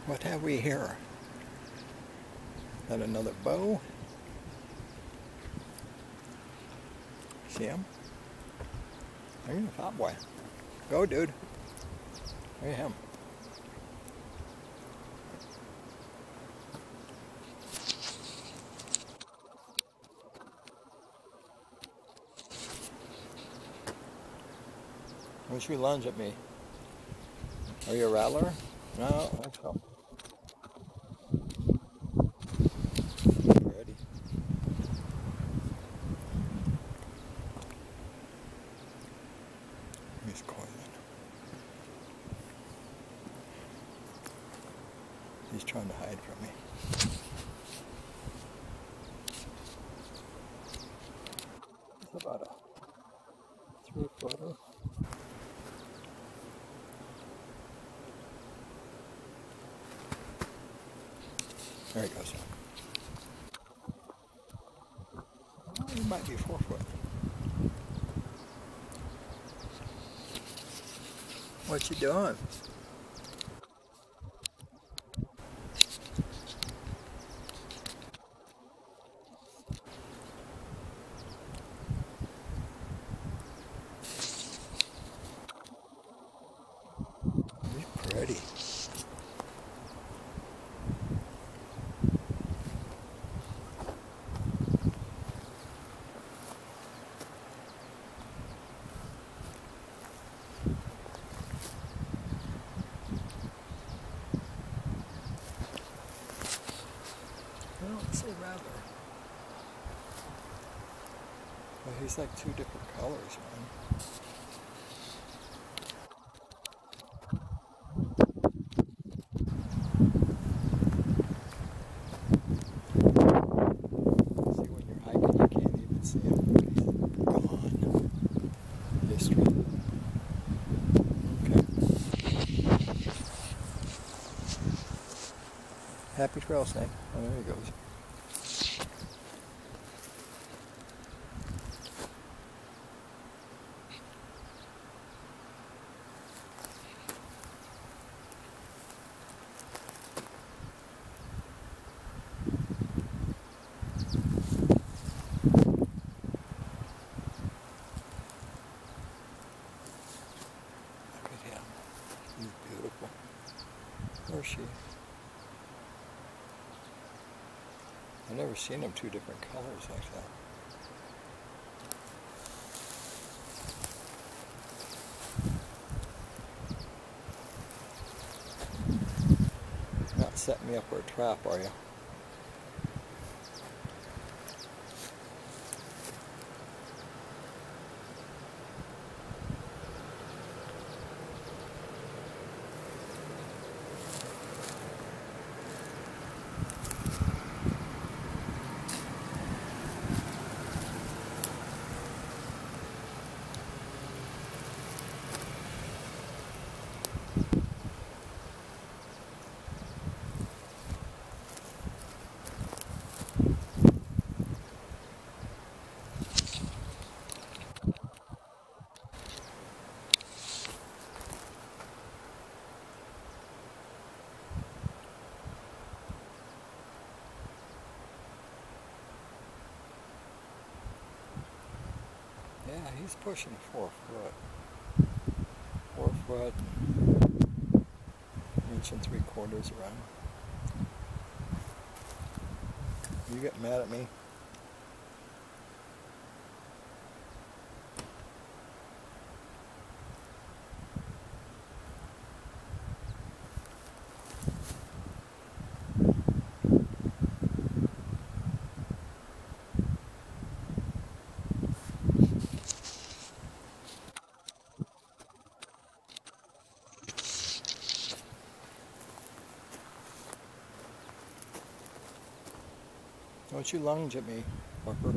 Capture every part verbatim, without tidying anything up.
What have we here? Got another bow. See him? There's a fat boy. Go, dude. Look at him. Why don't you lunge at me? Are you a rattler? No, I don't think so. Ready. He's coiling. He's trying to hide from me. It's about a three footer. There he goes. Oh, he might be four foot. What you doing? He's pretty. I don't say rather. But he's like two different colors, man. See, when you're hiking, you can't even see him. Gone. History. Okay. Happy trail, Snake. Oh, there he goes. He's beautiful. Where's she? I've never seen them two different colors like that. Not setting me up for a trap, are you? Yeah, he's pushing four foot. Four foot, inch and three quarters around. You get mad at me? Don't you lunge at me, fucker.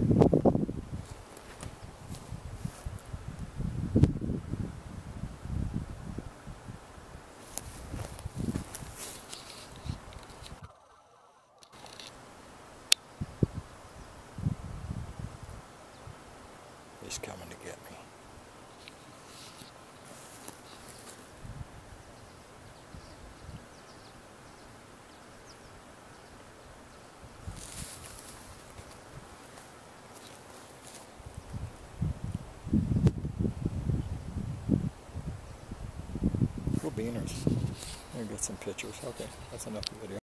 He's coming to get me. beaners. Let me get some pictures. Okay, that's enough of video.